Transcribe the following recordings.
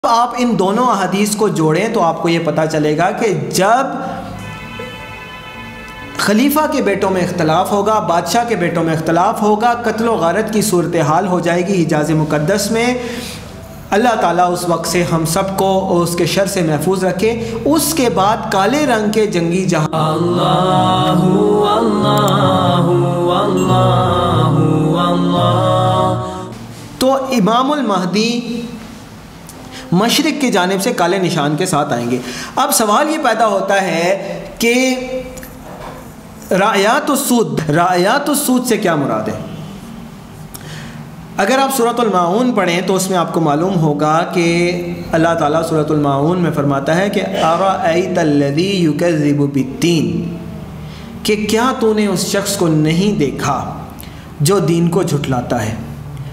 آپ ان دونوں احادیث کو جوڑیں تو آپ کو یہ پتہ چلے گا کہ جب خلیفہ کے بیٹوں میں اختلاف ہوگا، بادشاہ کے بیٹوں میں اختلاف ہوگا، قتل و غارت کی صورتحال ہو جائے گی حجاز مقدس میں، اللہ تعالیٰ اس وقت سے ہم سب کو اس کے شر سے محفوظ رکھے۔ اس کے بعد کالے رنگ کے جنگی جہاز اللہ اللہ اللہ اللہ، تو امام المہدی مشرق کی جانب سے کالے نشان کے ساتھ آئیں گے۔ اب سوال یہ پیدا ہوتا ہے کہ رعیات السود سے کیا مراد ہے؟ اگر آپ سورۃ الماعون پڑھیں تو اس میں آپ کو معلوم ہوگا کہ اللہ تعالیٰ سورۃ الماعون میں فرماتا ہے کہ ارأیت الذی یکذب بالدین، کہ کیا تو نے اس شخص کو نہیں دیکھا جو دین کو جھٹلاتا ہے۔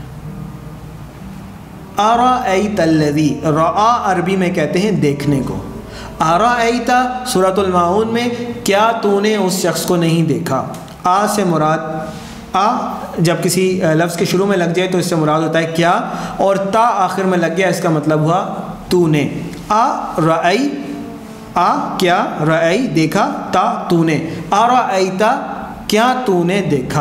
ارأیت الذی، رعا عربی میں کہتے ہیں دیکھنے کو، ارأیت سورۃ الماعون میں کیا تو نے اس شخص کو نہیں دیکھا۔ آ سے مراد، آ جب کسی لفظ کے شروع میں لگ جائے تو اس سے مراد ہوتا ہے کیا، اور تا آخر میں لگ گیا اس کا مطلب ہوا تو نے۔ آ رأی، آ کیا، رأی دیکھا، تا تو نے، ارأیت کیا تو نے دیکھا۔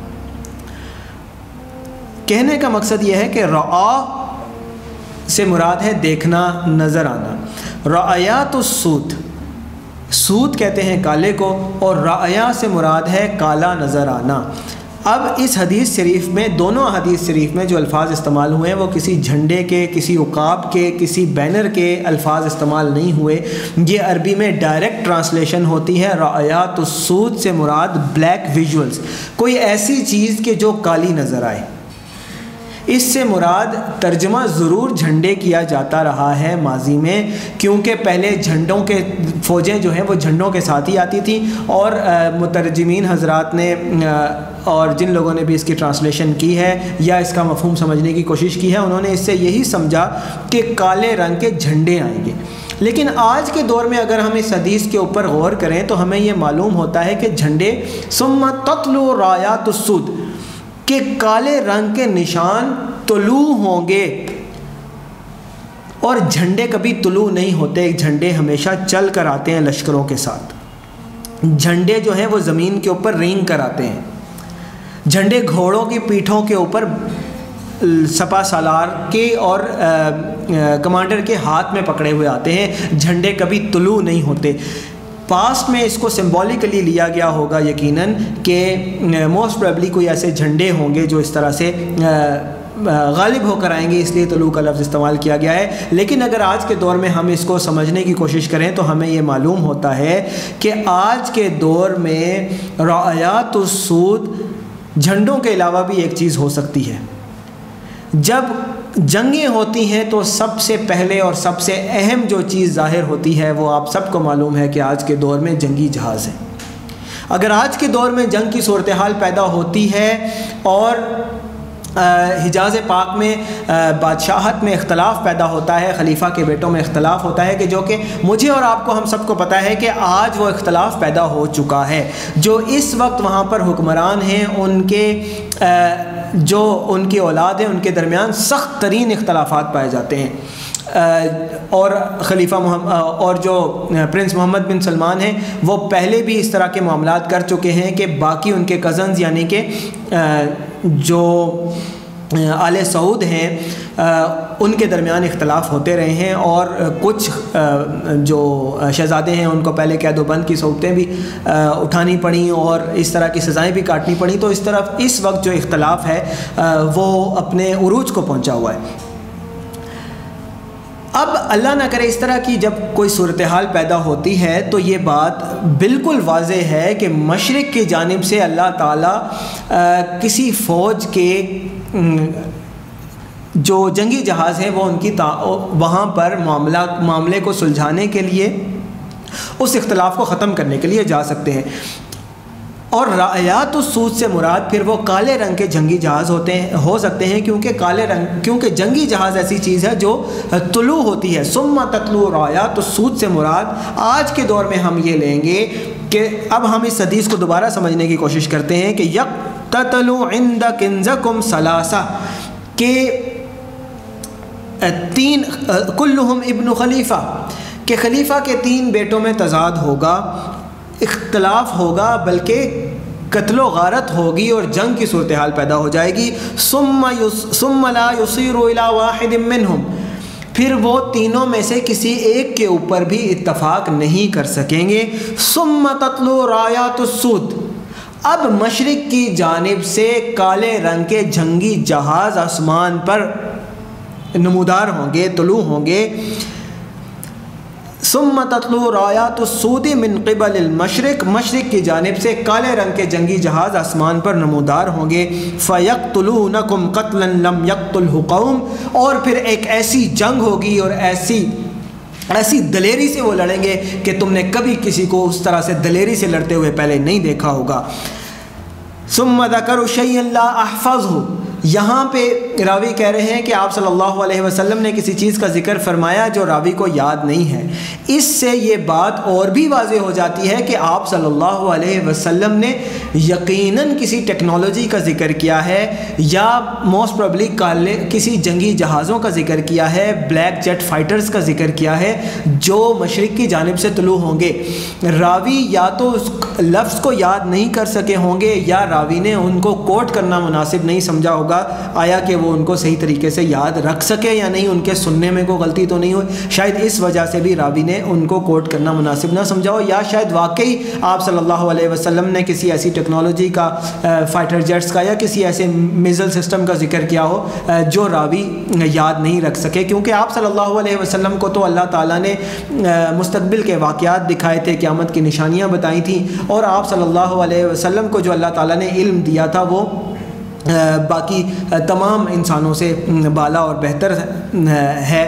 کہنے کا مقصد یہ ہے کہ رعا سے مراد ہے دیکھنا، نظر آنا۔ رعیات السود، سود کہتے ہیں کالے کو، اور رعیا سے مراد ہے کالا نظر آنا۔ اب اس حدیث شریف میں، دونوں حدیث شریف میں جو الفاظ استعمال ہوئے ہیں وہ کسی جھنڈے کے، کسی عقاب کے، کسی بینر کے الفاظ استعمال نہیں ہوئے، یہ عربی میں ڈائریکٹ ٹرانسلیشن ہوتی ہے۔ رعیات السود سے مراد بلیک ویژولز، کوئی ایسی چیز کہ جو کالی نظر آئے۔ اس سے مراد ترجمہ ضرور جھنڈے کیا جاتا رہا ہے ماضی میں، کیونکہ پہلے جھنڈوں کے فوجیں جو ہیں وہ جھنڈوں کے ساتھ ہی آتی تھیں، اور مترجمین حضرات نے اور جن لوگوں نے بھی اس کی ٹرانسلیشن کی ہے یا اس کا مفہوم سمجھنے کی کوشش کی ہے، انہوں نے اس سے یہی سمجھا کہ کالے رنگ کے جھنڈے آئیں گے۔ لیکن آج کے دور میں اگر ہم اس حدیث کے اوپر غور کریں تو ہمیں یہ معلوم ہوتا ہے کہ جھنڈے ثم تطلع رایات السود، کہ کالے رنگ کے نشان طلوع ہوں گے، اور جھنڈے کبھی طلوع نہیں ہوتے، جھنڈے ہمیشہ چل کر آتے ہیں لشکروں کے ساتھ۔ جھنڈے جو ہیں وہ زمین کے اوپر رینگ کر آتے ہیں، جھنڈے گھوڑوں کی پیٹھوں کے اوپر سپا سالار کے اور کمانڈر کے ہاتھ میں پکڑے ہوئے آتے ہیں، جھنڈے کبھی طلوع نہیں ہوتے۔ پاسٹ میں اس کو سمبولیکلی لیا گیا ہوگا یقیناً کہ موسٹ پروبیبلی کوئی ایسے جھنڈے ہوں گے جو اس طرح سے غالب ہو کر آئیں گے، اس لیے طلوع کا لفظ استعمال کیا گیا ہے۔ لیکن اگر آج کے دور میں ہم اس کو سمجھنے کی کوشش کریں تو ہمیں یہ معلوم ہوتا ہے کہ آج کے دور میں رعیات السود جھنڈوں کے علاوہ بھی ایک چیز ہو سکتی ہے۔ جب جنگیں ہوتی ہیں تو سب سے پہلے اور سب سے اہم جو چیز ظاہر ہوتی ہے وہ آپ سب کو معلوم ہے کہ آج کے دور میں جنگی جہاز ہے۔ اگر آج کے دور میں جنگ کی صورتحال پیدا ہوتی ہے اور حجاز پاک میں بادشاہت میں اختلاف پیدا ہوتا ہے، خلیفہ کے بیٹوں میں اختلاف ہوتا ہے، کہ جو کہ مجھے اور آپ کو، ہم سب کو پتہ ہے کہ آج وہ اختلاف پیدا ہو چکا ہے۔ جو اس وقت وہاں پر حکمران ہیں، ان کے جو ان کی اولاد ہیں، ان کے درمیان سخت ترین اختلافات پائے جاتے ہیں، اور خلیفہ اور جو پرنس محمد بن سلمان ہیں وہ پہلے بھی اس طرح کے معاملات کر چکے ہیں کہ باقی ان کے کزنز یعنی کہ جو آل سعود ہیں ان کے درمیان اختلاف ہوتے رہے ہیں، اور کچھ جو شہزادے ہیں ان کو پہلے قید و بند کی صورتیں بھی اٹھانی پڑیں اور اس طرح کی سزائیں بھی کاٹنی پڑیں۔ تو اس طرف اس وقت جو اختلاف ہے وہ اپنے عروج کو پہنچا ہوا ہے۔ اب اللہ نہ کرے اس طرح کی جب کوئی صورتحال پیدا ہوتی ہے تو یہ بات بالکل واضح ہے کہ مشرق کی جانب سے اللہ تعالیٰ کسی فوج کے جو جنگی جہاز ہیں وہ ان کی وہاں پر معاملے کو سلجھانے کے لیے، اس اختلاف کو ختم کرنے کے لیے جا سکتے ہیں۔ اور رعیات السود سے مراد پھر وہ کالے رنگ کے جنگی جہاز ہو سکتے ہیں، کیونکہ جنگی جہاز ایسی چیز ہے جو طلوع ہوتی ہے۔ ثم تطلع رعیات السود سے مراد آج کے دور میں ہم یہ لیں گے کہ اب ہم اس حدیث کو دوبارہ سمجھنے کی کوشش کرتے ہیں کہ یقتتل عند کنزکم ثلاثہ، کہ تین کلہم ابن خلیفہ کہ خلیفہ کے 3 بیٹوں میں تضاد ہوگا، اختلاف ہوگا، بلکہ قتل و غارت ہوگی اور جنگ کی صورتحال پیدا ہو جائے گی۔ ثم لا يصير الى واحد منهم، پھر وہ تینوں میں سے کسی ایک کے اوپر بھی اتفاق نہیں کر سکیں گے۔ ثم تطلع رايات السود، اب مشرق کی جانب سے کالے رنگ کے جنگی جہاز آسمان پر نمودار ہوں گے، طلوع ہوں گے۔ ثم تطلع رايات السود من قبل المشرق، مشرق کی جانب سے کالے رنگ کے جنگی جہاز آسمان پر نمودار ہوں گے۔ فَيَقْتُلُونَكُمْ قَتْلًا لَمْ يَقْتُلْهُ قَوْمٌ، اور پھر ایک ایسی جنگ ہوگی اور ایسی دلیری سے وہ لڑیں گے کہ تم نے کبھی کسی کو اس طرح سے دلیری سے لڑتے ہوئے پہلے نہیں دیکھا ہوگا۔ ثم ذکروا شیئا لا احفظہ، یہاں پہ راوی کہہ رہے ہیں کہ آپ صلی اللہ علیہ وسلم نے کسی چیز کا ذکر فرمایا جو راوی کو یاد نہیں ہے۔ اس سے یہ بات اور بھی واضح ہو جاتی ہے کہ آپ صلی اللہ علیہ وسلم نے یقیناً کسی ٹیکنالوجی کا ذکر کیا ہے، یا موسٹ پروبلی کسی جنگی جہازوں کا ذکر کیا ہے، بلیک جیٹ فائٹرز کا ذکر کیا ہے جو مشرق کی جانب سے طلوع ہوں گے۔ راوی یا تو اس لفظ کو یاد نہیں کر سکے ہوں گے، یا راوی نے ان کو کوٹ کرنا مناسب نہیں سمجھا ہوگا۔ آیا کہ وہ ان کو صحیح طریقے سے یاد رکھ سکے یا نہیں، ان کے سننے میں کوئی غلطی تو نہیں ہوئی، شاید اس وجہ سے بھی راوی نے ان کو کوٹ کرنا مناسب نہ سمجھا ہو، یا شاید واقعی آپ صلی اللہ علیہ وسلم نے کسی ایسی ٹیکنالوجی کا، فائٹر جیٹس کا یا کسی ایسے میزل سسٹم کا ذکر کیا ہو جو راوی یاد نہیں رکھ سکے، کیونکہ آپ صلی اللہ علیہ وسلم کو تو اللہ تعالیٰ نے مستقبل کے واقعات دکھائے تھے، قیامت کی نشانیاں بتائی تھیں، اور آپ صلی اللہ علیہ وسلم کو جو اللہ تعالیٰ نے علم دیا تھا وہ باقی تمام انسانوں سے بالا اور بہتر ہے۔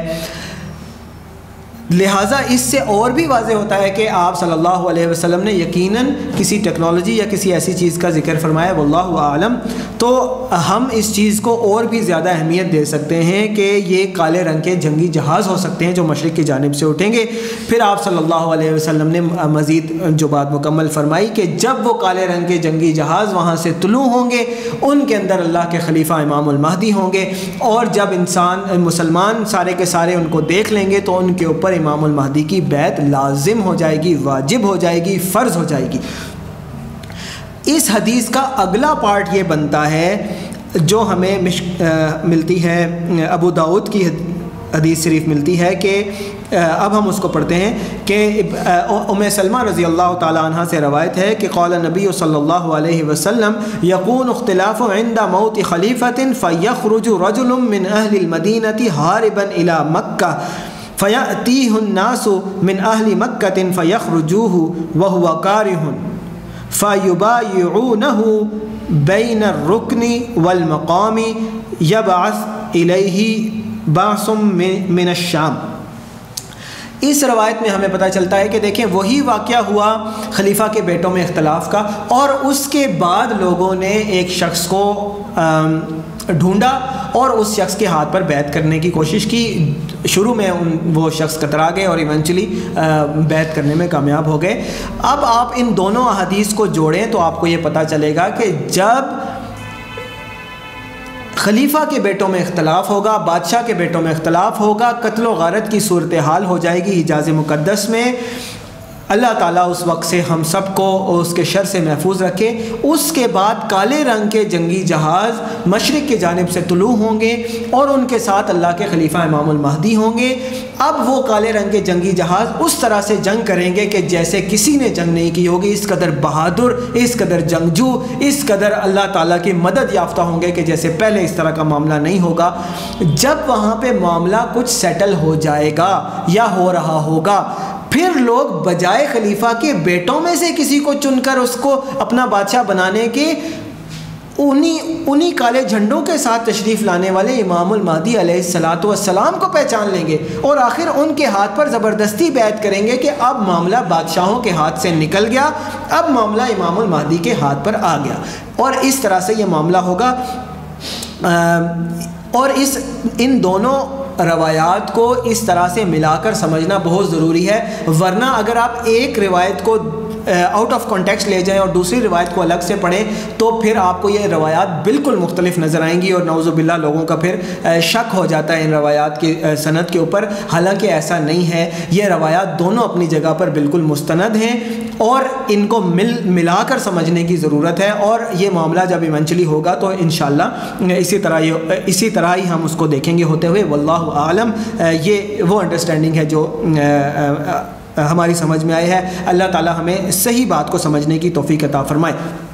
لہٰذا اس سے اور بھی واضح ہوتا ہے کہ آپ صلی اللہ علیہ وسلم نے یقیناً کسی ٹیکنالوجی یا کسی ایسی چیز کا ذکر فرمایا، واللہ اعلم۔ تو ہم اس چیز کو اور بھی زیادہ اہمیت دے سکتے ہیں کہ یہ کالے رنگ کے جنگی جہاز ہو سکتے ہیں جو مشرق کی جانب سے اٹھیں گے۔ پھر آپ صلی اللہ علیہ وسلم نے مزید جو بات مکمل فرمائی کہ جب وہ کالے رنگ کے جنگی جہاز وہاں سے طلوع ہوں گے، ان کے اندر اللہ کے خلیفہ امام المہدی ہوں گے، اور جب مسلمان سارے کے سارے ان کو دیکھ لیں گے تو ان کے اوپر امام المہدی کی بیعت لازم ہو جائے گی، واجب ہو جائے گی، فرض ہو جائے گی۔ اس حدیث کا اگلا پارٹ یہ بنتا ہے جو ہمیں ملتی ہے، ابو داؤد کی حدیث شریف ملتی ہے کہ اب ہم اس کو پڑھتے ہیں کہ ام سلمہ رضی اللہ تعالیٰ عنہ سے روایت ہے کہ قال نبی صلی اللہ علیہ وسلم یکون اختلاف عند موت خلیفۃ فیخرج رجل من اہل المدینہ حاربا الی مکہ فیأتیہ الناس من اہل مکہ فیخرجوہ وہو کارہ فیبایعونہ بین الرکن والمقام یبعث الیہ باعث من الشام۔ اس روایت میں ہمیں پتہ چلتا ہے کہ دیکھیں وہی واقعہ ہوا خلیفہ کے بیٹوں میں اختلاف کا، اور اس کے بعد لوگوں نے ایک شخص کو ڈھونڈا اور اس شخص کے ہاتھ پر بیعت کرنے کی کوشش کی۔ شروع میں وہ شخص کترا گئے اور ایونچولی بیعت کرنے میں کامیاب ہو گئے۔ اب آپ ان دونوں احادیث کو جوڑیں تو آپ کو یہ پتہ چلے گا کہ جب خلیفہ کے بیٹوں میں اختلاف ہوگا، بادشاہ کے بیٹوں میں اختلاف ہوگا، قتل و غارت کی صورتحال ہو جائے گی حجاز مقدس میں، اللہ تعالیٰ اس وقت سے ہم سب کو اس کے شر سے محفوظ رکھے۔ اس کے بعد کالے رنگ کے جنگی جہاز مشرق کی جانب سے طلوع ہوں گے اور ان کے ساتھ اللہ کے خلیفہ امام المہدی ہوں گے۔ اب وہ کالے رنگ کے جنگی جہاز اس طرح سے جنگ کریں گے کہ جیسے کسی نے جنگ نہیں کی ہوگی، اس قدر بہادر، اس قدر جنگجو، اس قدر اللہ تعالیٰ کی مدد یافتہ ہوں گے کہ جیسے پہلے اس طرح کا معاملہ نہیں ہوگا۔ جب وہاں پہ معاملہ کچھ سیٹل ہو جائے گا یا ہو رہا ہوگا، پھر لوگ بجائے خلیفہ کے بیٹوں میں سے کسی کو چن کر اس کو اپنا بادشاہ بنانے کے انہی کالے جھنڈوں کے ساتھ تشریف لانے والے امام المہدی علیہ الصلاۃ والسلام کو پہچان لیں گے، اور آخر ان کے ہاتھ پر زبردستی بیعت کریں گے کہ اب معاملہ بادشاہوں کے ہاتھ سے نکل گیا، اب معاملہ امام المہدی کے ہاتھ پر آ گیا، اور اس طرح سے یہ معاملہ ہوگا۔ اور ان دونوں روایات کو اس طرح سے ملا کر سمجھنا بہت ضروری ہے، ورنہ اگر آپ ایک روایت کو آؤٹ آف کانٹیکسٹ لے جائیں اور دوسری روایت کو الگ سے پڑھیں تو پھر آپ کو یہ روایات بالکل مختلف نظر آئیں گی، اور نعوذ باللہ لوگوں کا پھر شک ہو جاتا ہے ان روایات کی سند کے اوپر، حالانکہ ایسا نہیں ہے۔ یہ روایات دونوں اپنی جگہ پر بالکل مستند ہیں اور ان کو ملا کر سمجھنے کی ضرورت ہے، اور یہ معاملہ جب ایونچولی ہوگا تو انشاءاللہ اسی طرح ہی ہم اس کو دیکھیں گے ہوتے ہوئے۔ واللہ اعلم، یہ وہ انڈرسٹینڈنگ ہے جو ہماری سمجھ میں آئی ہے۔ اللہ تعالی ہمیں صحیح بات کو سمجھنے کی توفیق عطا فرمائے۔